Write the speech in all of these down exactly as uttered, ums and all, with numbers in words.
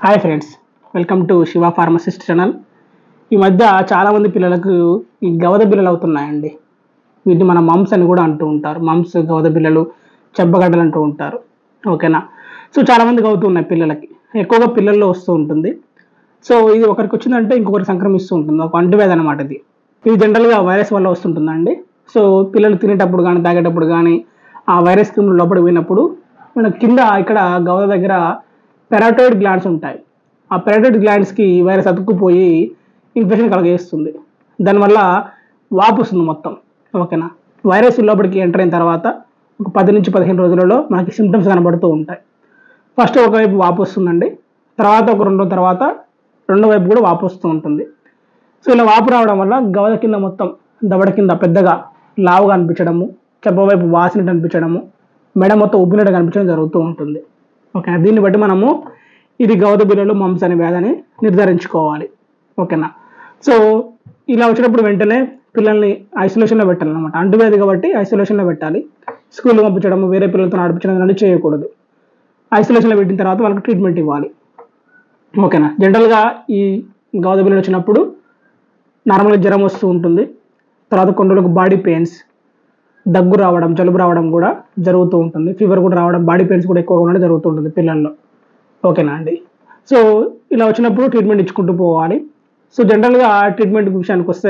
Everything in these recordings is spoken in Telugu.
Hi friends, welcome to Shiva pharmacist channel. ఈ మధ్య చాలామంది పిల్లలకు ఈ గవద బిళ్ళలు అవుతున్నాయండి. వీటిని మన మమ్స్ అని కూడా అంటూ ఉంటారు. మమ్స్, గవద బిళ్ళలు, చెబ్బగడ్డలు అంటూ ఉంటారు. ఓకేనా. సో చాలామందికి అవుతున్నాయి పిల్లలకి, ఎక్కువగా పిల్లల్లో వస్తూ ఉంటుంది. సో ఇది ఒకరికి వచ్చిందంటే ఇంకొకరికి సంక్రమిస్తూ ఉంటుంది, ఒక అంటువ్యాధి అనమాట. ఇది ఇది జనరల్గా వైరస్ వల్ల వస్తుంటుందండి. సో పిల్లలు తినేటప్పుడు కానీ తాగేటప్పుడు కానీ ఆ వైరస్ క్రిములు లోపలికి పోయినప్పుడు మన కింద ఇక్కడ గవద దగ్గర పెరాటోయిడ్ గ్లాండ్స్ ఉంటాయి. ఆ పెరాటోయిడ్ గ్లాండ్స్కి వైరస్ అతుక్కుపోయి ఇన్ఫెక్షన్ కలగజేస్తుంది. దానివల్ల వాపు వస్తుంది మొత్తం. ఓకేనా. వైరస్ లోపలికి ఎంటర్ అయిన తర్వాత ఒక పది నుంచి పదిహేను రోజులలో మనకి సిమ్టమ్స్ కనబడుతూ ఉంటాయి. ఫస్ట్ ఒకవైపు వాపు వస్తుందండి, తర్వాత ఒక రెండు తర్వాత రెండో వైపు కూడా వాపు వస్తూ ఉంటుంది. సో ఇలా వాపు రావడం వల్ల గవద కింద మొత్తం దవడ కింద పెద్దగా లావుగా అనిపించడము, చెప్ప వైపు వాసినట్టు అనిపించడము, మెడ మొత్తం ఉబ్బినట్టు కనిపించడం జరుగుతూ ఉంటుంది. ఓకేనా. దీన్ని బట్టి మనము ఇది గవద బిళ్ళలు, మమ్స్ అనే వ్యాధిని నిర్ధారించుకోవాలి. ఓకేనా. సో ఇలా వచ్చినప్పుడు వెంటనే పిల్లల్ని ఐసోలేషన్లో పెట్టాలన్నమాట. అంటువ్యాధి కాబట్టి ఐసోలేషన్లో పెట్టాలి. స్కూల్ పంపించడం, వేరే పిల్లలతో నడిపించడం అనేది చేయకూడదు. ఐసోలేషన్లో పెట్టిన తర్వాత వాళ్ళకి ట్రీట్మెంట్ ఇవ్వాలి. ఓకేనా. జనరల్గా ఈ గవద బిళ్ళలు వచ్చినప్పుడు నార్మల్గా జ్వరం వస్తూ ఉంటుంది. తర్వాత కొన్ని రోజులకు బాడీ పెయిన్స్, దగ్గు రావడం, జలుబు రావడం కూడా జరుగుతూ ఉంటుంది. ఫీవర్ కూడా రావడం, బాడీ పెయిన్స్ కూడా ఎక్కువగా ఉండడం జరుగుతూ ఉంటుంది పిల్లల్లో. ఓకేనా అండి. సో ఇలా వచ్చినప్పుడు ట్రీట్మెంట్ ఇచ్చుకుంటూ పోవాలి. సో జనరల్గా ట్రీట్మెంట్ విషయానికి వస్తే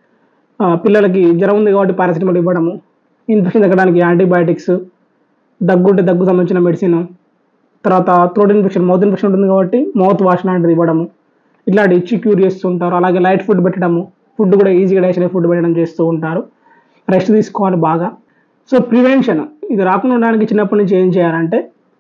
పిల్లలకి జ్వరం ఉంది కాబట్టి పారాసిటమాల్ ఇవ్వడము, ఇన్ఫెక్షన్ తగ్గడానికి యాంటీబయాటిక్స్, దగ్గు ఉంటే దగ్గు సంబంధించిన మెడిసిన్, తర్వాత థ్రోట్ ఇన్ఫెక్షన్, మౌత్ ఇన్ఫెక్షన్ ఉంటుంది కాబట్టి మౌత్ వాష్ లాంటిది ఇవ్వడము, ఇట్లాంటి ఇచ్చి క్యూర్ చేస్తూ ఉంటారు. అలాగే లైట్ ఫుడ్ పెట్టడము, ఫుడ్ కూడా ఈజీగా డైజెస్ట్ అయ్యే ఫుడ్ పెట్టడం చేస్తూ ఉంటారు. రెస్ట్ తీసుకోవాలి బాగా. సో ప్రివెన్షన్ ఇది రాకుండా ఉండడానికి చిన్నప్పటి నుంచి ఏం చేయాలంటే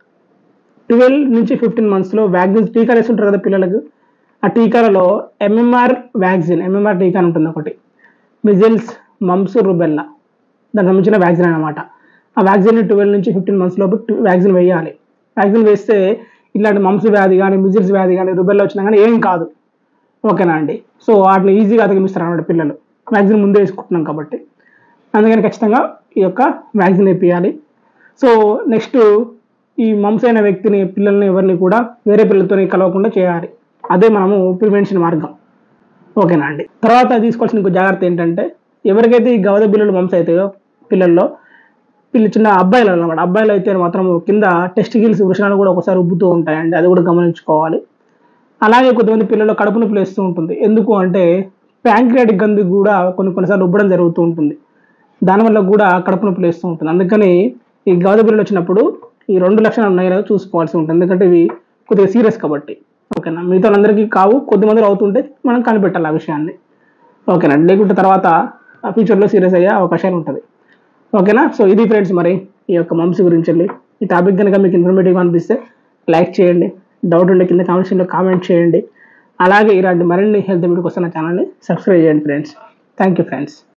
ట్వెల్వ్ నుంచి ఫిఫ్టీన్ మంత్స్లో వ్యాక్సిన్ టీకాలు వేస్తుంటారు కదా పిల్లలకు. ఆ టీకాలలో ఎంఎంఆర్ వ్యాక్సిన్, ఎంఎంఆర్ టీకా అని ఉంటుంది ఒకటి, మిజిల్స్, మమ్స్, రుబెల్లా, దానికి సంబంధించిన వ్యాక్సిన్ అనమాట. ఆ వ్యాక్సిన్ ట్వెల్వ్ నుంచి ఫిఫ్టీన్ మంత్స్ లోపు వ్యాక్సిన్ వేయాలి. వ్యాక్సిన్ వేస్తే ఇలాంటి మమ్స్ వ్యాధి కానీ, మిజిల్స్ వ్యాధి కానీ, రుబెల్లా వచ్చినా కానీ ఏం కాదు. ఓకేనా అండి. సో వాటిని ఈజీగా అధిగమిస్తారు అన్నమాట పిల్లలు, వ్యాక్సిన్ ముందే వేసుకుంటున్నాం కాబట్టి. అందుకని ఖచ్చితంగా ఈ యొక్క వ్యాక్సిన్ వేయాలి. సో నెక్స్ట్ ఈ మమ్స్ అయిన వ్యక్తిని, పిల్లల్ని ఎవరిని కూడా వేరే పిల్లలతో కలవకుండా చేయాలి. అదే మనము ప్రివెన్షన్ మార్గం. ఓకేనా అండి. తర్వాత తీసుకోవాల్సిన ఇంకో జాగ్రత్త ఏంటంటే ఎవరికైతే ఈ గవద బిళ్ళలు మమ్స్ అవుతాయో పిల్లల్లో, పిల్ల చిన్న అబ్బాయిలు అన్నమాట, అబ్బాయిలు అయితే మాత్రం కింద టెస్టికిల్స్, వృషణాలు కూడా ఒకసారి ఉబ్బుతూ ఉంటాయండి. అది కూడా గమనించుకోవాలి. అలాగే కొంతమంది పిల్లల్లో కడుపు నొప్పి లేస్తూ ఉంటుంది. ఎందుకు అంటే ప్యాంక్రియాటిక్ గ్రంథి కూడా కొన్ని కొన్నిసార్లు ఉబ్బడం జరుగుతూ ఉంటుంది. దానివల్ల కూడా కడుపు నొప్పి లేస్తూ ఉంటుంది. అందుకని ఈ గవద బిళ్ళలు వచ్చినప్పుడు ఈ రెండు లక్షణాలు ఉన్నాయి లేదా చూసుకోవాల్సి ఉంటుంది. ఎందుకంటే ఇవి కొద్దిగా సీరియస్ కాబట్టి. ఓకేనా. మిగతా అందరికీ కావు, కొద్దిమంది అవుతుంటే మనం కనిపెట్టాలి ఆ విషయాన్ని. ఓకేనా. లేకుంటే తర్వాత ఫ్యూచర్లో సీరియస్ అయ్యే అవకాశాలు ఉంటుంది. ఓకేనా. సో ఇది ఫ్రెండ్స్ మరి ఈ యొక్క మమ్స్ గురించి వెళ్ళి ఈ టాపిక్ కనుక మీకు ఇన్ఫర్మేటివ్గా అనిపిస్తే లైక్ చేయండి, డౌట్ ఉంటే కింద కామెంట్స్లో కామెంట్ చేయండి. అలాగే ఇలాంటి మరిన్ని హెల్త్ వీడియో కోసం నా ఛానల్ని సబ్స్క్రైబ్ చేయండి ఫ్రెండ్స్. Thank you friends.